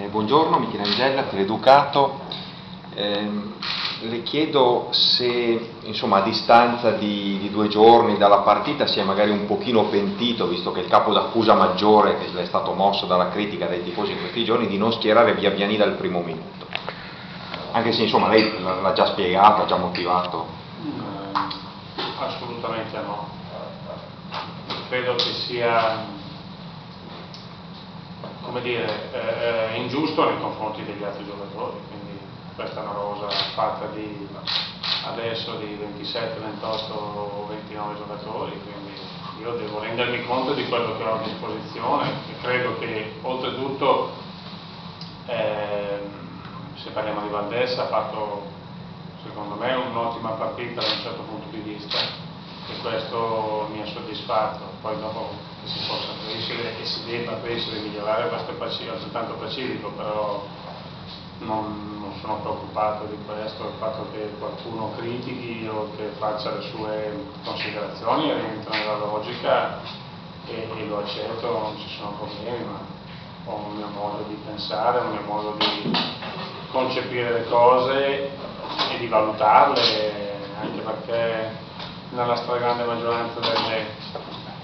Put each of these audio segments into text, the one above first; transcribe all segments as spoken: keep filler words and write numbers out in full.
buongiorno, Michele Angella, Teleducato. Eh, le chiedo se, insomma, a distanza di, di due giorni dalla partita si è magari un pochino pentito, visto che il capo d'accusa maggiore che le è stato mosso dalla critica dai tifosi in questi giorni, di non schierare Biabiani dal primo minuto. Anche se, insomma, lei l'ha già spiegato, ha già motivato. Eh, assolutamente no. Credo che sia, come dire, eh, ingiusto nei confronti degli altri giocatori, quindi questa è una rosa fatta di adesso di ventisette, ventotto o ventinove giocatori, quindi io devo rendermi conto di quello che ho a disposizione e credo che oltretutto eh, se parliamo di Valdés ha fatto secondo me un'ottima partita da un certo punto di vista e questo mi ha soddisfatto. Poi dopo che si possa crescere e si debba crescere e migliorare, questo è altrettanto pacifico, però non, non sono preoccupato di questo. Il fatto che qualcuno critichi o che faccia le sue considerazioni rientra nella logica e, e lo accetto, non ci sono problemi, ma ho un mio modo di pensare, un mio modo di concepire le cose e di valutarle, anche perché nella stragrande maggioranza delle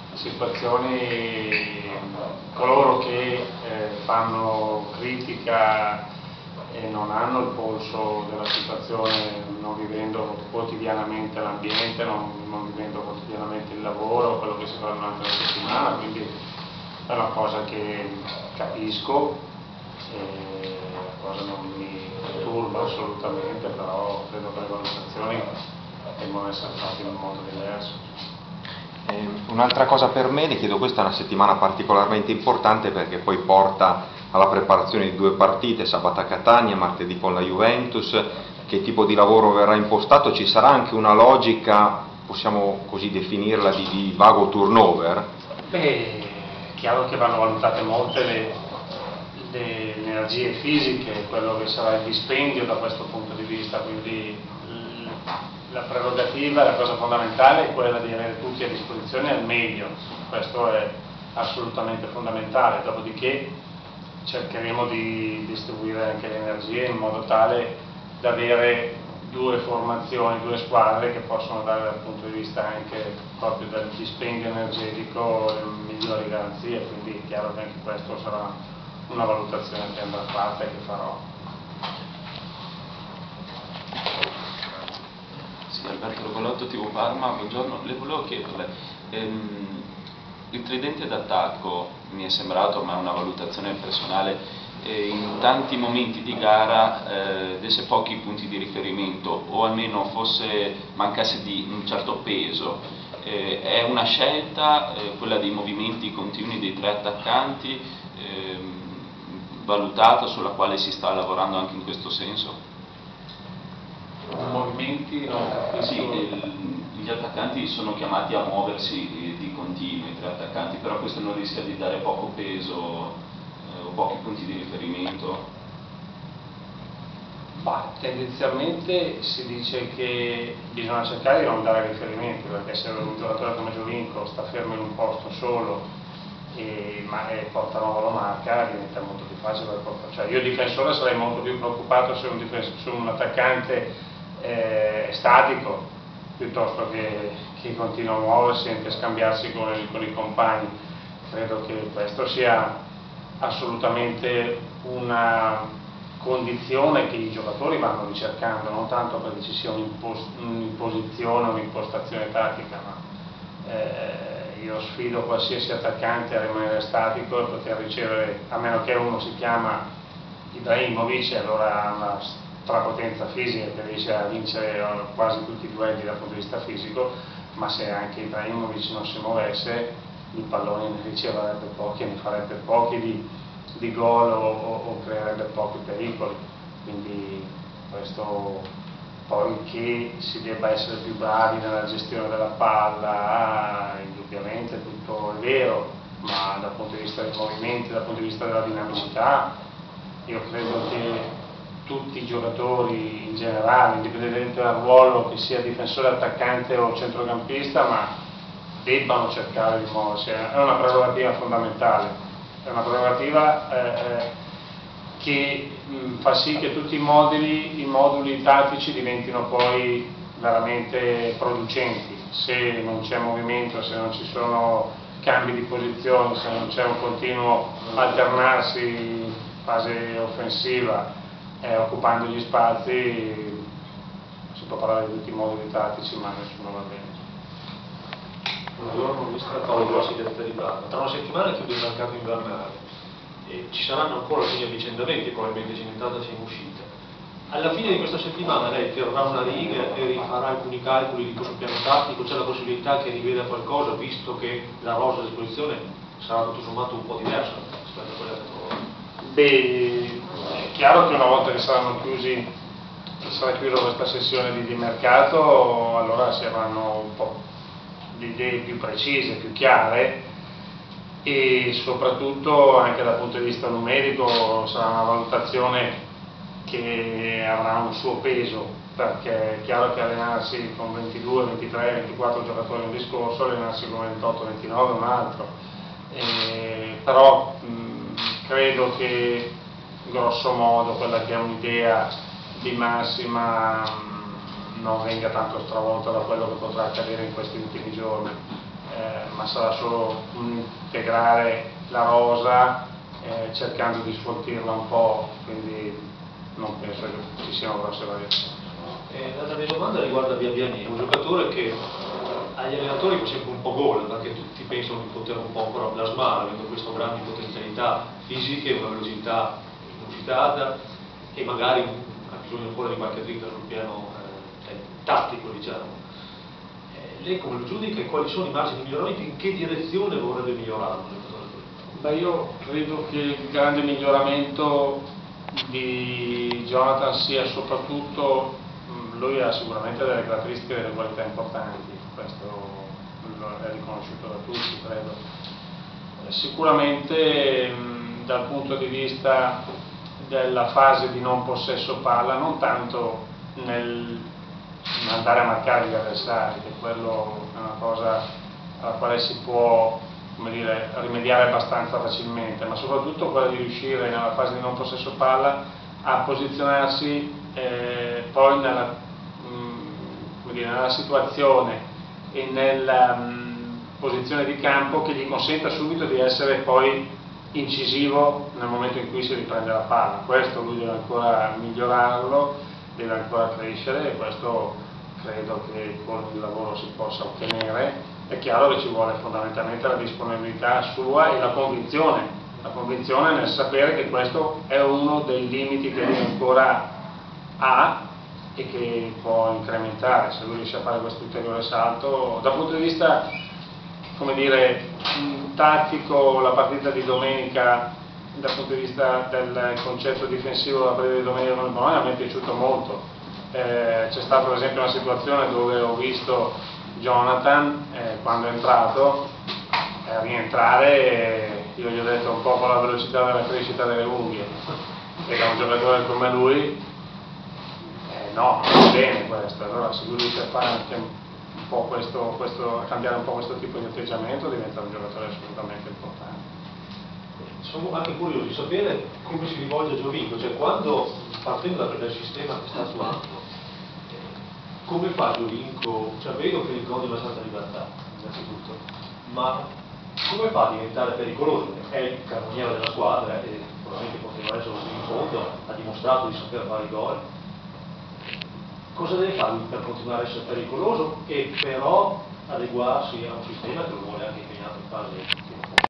situazioni coloro che eh, fanno critica e non hanno il polso della situazione, non vivendo quotidianamente l'ambiente, non, non vivendo quotidianamente il lavoro, quello che si fa durante la settimana, quindi è una cosa che capisco e la cosa non mi turba assolutamente, però credo che le valutazioni devono essere fatte in un modo diverso. Eh, un'altra cosa per me, le chiedo, questa è una settimana particolarmente importante perché poi porta alla preparazione di due partite, sabato a Catania, martedì con la Juventus. Che tipo di lavoro verrà impostato? Ci sarà anche una logica, possiamo così definirla, di, di vago turnover? Beh, è chiaro che vanno valutate molte le, le energie fisiche, quello che sarà il dispendio da questo punto di vista, quindi la prerogativa, la cosa fondamentale è quella di avere tutti a disposizione al meglio, questo è assolutamente fondamentale, dopodiché cercheremo di distribuire anche le energie in modo tale da avere due formazioni, due squadre che possono dare dal punto di vista anche proprio del dispendio energetico le migliori garanzie, quindi è chiaro che anche questo sarà una valutazione che andrà fatta e che farò. Alberto Rocolotto, T V Parma, buongiorno. Le volevo chiederle, ehm, il tridente d'attacco mi è sembrato, ma è una valutazione personale, eh, in tanti momenti di gara eh, desse pochi punti di riferimento o almeno fosse mancasse di un certo peso. Eh, è una scelta, eh, quella dei movimenti continui dei tre attaccanti, ehm, valutata, sulla quale si sta lavorando anche in questo senso? Movimenti, no, sì, il, gli attaccanti sono chiamati a muoversi di, di continuo, i tre attaccanti, però questo non rischia di dare poco peso eh, o pochi punti di riferimento? Bah, tendenzialmente si dice che bisogna cercare di non dare riferimenti, perché se un giocatore come Giovinco sta fermo in un posto solo e, ma, e porta nuovo lo marca, diventa molto più facile per portare. Cioè, io difensore sarei molto più preoccupato se un, se un attaccante Eh, statico piuttosto che, che continua a muoversi e a scambiarsi con, con i compagni. Credo che questo sia assolutamente una condizione che i giocatori vanno ricercando, non tanto perché ci sia un'imposizione, un'impostazione tattica, ma eh, io sfido qualsiasi attaccante a rimanere statico e poter ricevere, a meno che uno si chiama Ibrahimovic, allora ha una strapotenza fisica che riesce a vincere quasi tutti i duelli dal punto di vista fisico, ma se anche Ibrahimovic non si muovesse i palloni ne riceverebbe pochi e ne farebbe pochi di, di gol o, o, o creerebbe pochi pericoli, quindi questo, poi che si debba essere più bravi nella gestione della palla, indubbiamente tutto è vero, ma dal punto di vista dei movimenti, dal punto di vista della dinamicità, io credo che tutti i giocatori in generale, indipendentemente dal ruolo, che sia difensore, attaccante o centrocampista, ma debbano cercare di muoversi. È una prerogativa fondamentale, è una prerogativa eh, che mh, fa sì che tutti i moduli, i moduli tattici diventino poi veramente producenti. Se non c'è movimento, se non ci sono cambi di posizione, se non c'è un continuo alternarsi fase offensiva eh, occupando gli spazi, si può parlare di tutti i moduli tattici, ma nessuno va bene. Buongiorno, mister Paolo Grossi del Parma. Tra una settimana chiude il mercato invernale e ci saranno ancora alcuni avvicendamenti, probabilmente sia in entrata sia in uscita. Alla fine di questa settimana lei terrà una riga e rifarà alcuni calcoli di questo piano tattico, c'è la possibilità che riveda qualcosa, visto che la rosa a disposizione sarà tutto sommato un po' diversa rispetto a quella che trova. Beh, è chiaro che una volta che saranno chiusi, sarà chiusa questa sessione di, di mercato, allora si avranno un po' di idee più precise, più chiare, e soprattutto anche dal punto di vista numerico sarà una valutazione che avrà un suo peso, perché è chiaro che allenarsi con ventidue, ventitré, ventiquattro giocatori è un discorso, allenarsi con ventotto, ventinove è un altro, e, però mh, credo che grosso modo quella che è un'idea di massima mh, non venga tanto stravolta da quello che potrà accadere in questi ultimi giorni, eh, ma sarà solo un integrare la rosa eh, cercando di sfoltirla un po', quindi non penso che ci siano grosse variazioni. Eh, la mia domanda riguarda Biabiani, un giocatore che agli allenatori fa sempre un po' gol, perché tutti pensano di poter un po' ancora plasmare, avendo queste grandi potenzialità fisiche, una velocità inusitata e magari ha bisogno ancora di qualche dritta sul piano eh, tattico, diciamo. Eh, lei come lo giudica e quali sono i margini di miglioramento, in che direzione vorrebbe migliorare un giocatore? Beh, io credo che il grande miglioramento di Jonathan sia soprattutto, lui ha sicuramente delle caratteristiche e delle qualità importanti, questo è riconosciuto da tutti, credo. Sicuramente mh, dal punto di vista della fase di non possesso palla, non tanto nel andare a marcare gli avversari, che quello è una cosa alla quale si può, come dire, rimediare abbastanza facilmente, ma soprattutto quella di riuscire nella fase di non possesso palla a posizionarsi eh, poi nella, mh, come dire, nella situazione e nella mh, posizione di campo che gli consenta subito di essere poi incisivo nel momento in cui si riprende la palla. Questo lui deve ancora migliorarlo, deve ancora crescere, e questo credo che con il lavoro si possa ottenere. È chiaro che ci vuole fondamentalmente la disponibilità sua e la convinzione, la convinzione nel sapere che questo è uno dei limiti che lui ancora ha e che può incrementare se lui riesce a fare questo ulteriore salto. Dal punto di vista, come dire, tattico, la partita di domenica, dal punto di vista del concetto difensivo della partita di domenica con il Bologna, a me è piaciuto molto. Eh, c'è stata per esempio una situazione dove ho visto Jonathan, eh, quando è entrato, eh, a rientrare, eh, io gli ho detto un po' con la velocità della crescita delle unghie, e da un giocatore come lui, eh, no, non va bene questo. Allora se lui riesce a fare anche un po' questo, questo, a cambiare un po' questo tipo di atteggiamento, diventa un giocatore assolutamente importante. Sono anche curioso di sapere come si rivolge a Giovinco, cioè quando, partendo dal, dal sistema che sta attuando, come fa Giovinco, cioè vedo che gli godi una certa libertà, innanzitutto, ma come fa a diventare pericoloso? È il cannoniere della squadra e probabilmente continuerà a essere in fondo, ha dimostrato di saper fare i gol. Cosa deve fare per continuare a essere pericoloso e però adeguarsi a un sistema che lo vuole anche impegnato in fase